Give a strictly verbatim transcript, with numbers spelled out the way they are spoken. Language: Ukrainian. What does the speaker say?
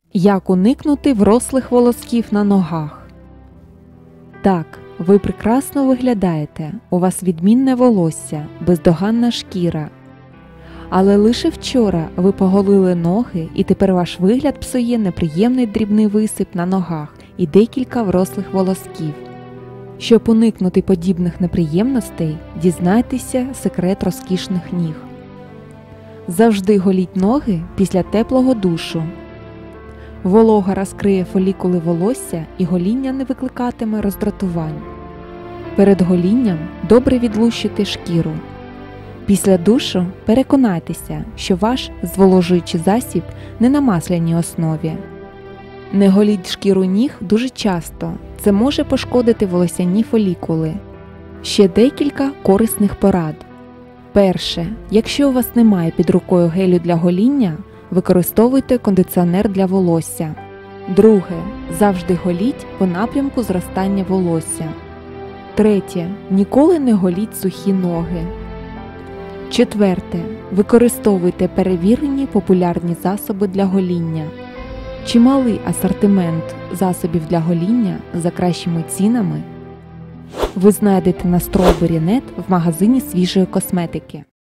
Як уникнути врослих волосків на ногах? Так, ви прекрасно виглядаєте, у вас відмінне волосся, бездоганна шкіра. Але лише вчора ви поголили ноги, і тепер ваш вигляд псує неприємний дрібний висип на ногах і декілька врослих волосків. Щоб уникнути подібних неприємностей, дізнайтеся секрет розкішних ніг. Завжди голіть ноги після теплого душу. Волога розкриє фолікули волосся і гоління не викликатиме роздратувань. Перед голінням добре відлущити шкіру. Після душу переконайтеся, що ваш зволожуючий засіб не на масляній основі. Не голіть шкіру ніг дуже часто, це може пошкодити волосяні фолікули. Ще декілька корисних порад. Перше. Якщо у вас немає під рукою гелю для гоління, використовуйте кондиціонер для волосся. Друге. Завжди голіть по напрямку зростання волосся. Третє. Ніколи не голіть сухі ноги. Четверте. Використовуйте перевірені популярні засоби для гоління. Чималий асортимент засобів для гоління за кращими цінами ви знайдете на Strawberry точка нет в магазині свіжої косметики.